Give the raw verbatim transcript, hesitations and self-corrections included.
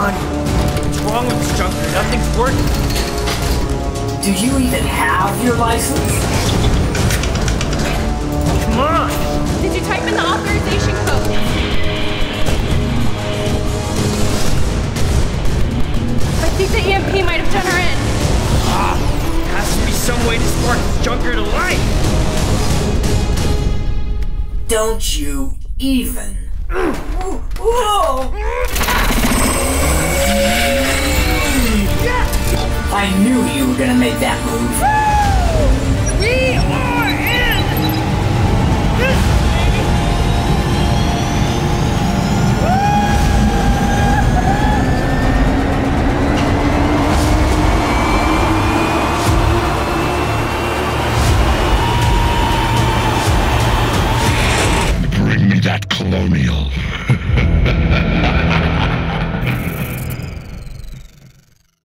on. What's wrong with this junker? Nothing's working. Do you even have your license? Come on! Did you type in the authorization code? I think the E M P might have done her in. Ah, has to be some way to spark this junker to life. Don't you even? Whoa! I knew you were gonna make that move.